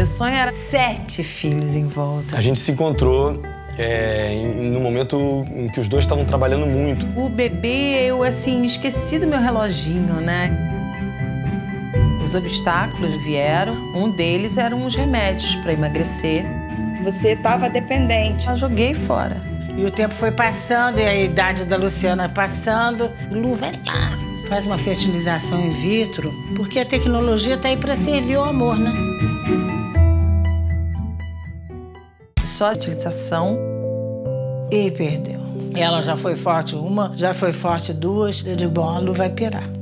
Meu sonho era 7 filhos em volta. A gente se encontrou no momento em que os dois estavam trabalhando muito. O bebê, eu assim, esqueci do meu reloginho, né? Os obstáculos vieram, um deles eram os remédios para emagrecer. Você estava dependente. Eu joguei fora. E o tempo foi passando, e a idade da Luciana passando. Lu, vai lá, faz uma fertilização in vitro, porque a tecnologia tá aí para servir o amor, né? Só a utilização. E perdeu. Ela já foi forte uma, já foi forte duas. Eu digo, bom, a Lu vai pirar.